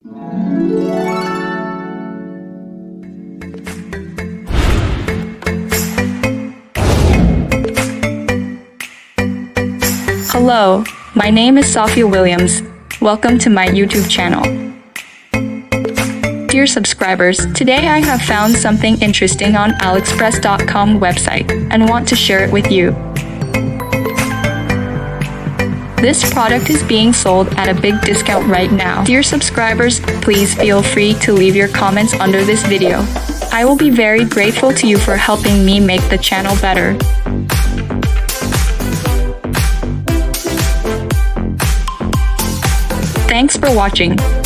Hello, my name is Sophia Williams. Welcome to my YouTube channel. Dear subscribers, today I have found something interesting on aliexpress.com website and want to share it with you. This product is being sold at a big discount right now. Dear subscribers, please feel free to leave your comments under this video. I will be very grateful to you for helping me make the channel better. Thanks for watching.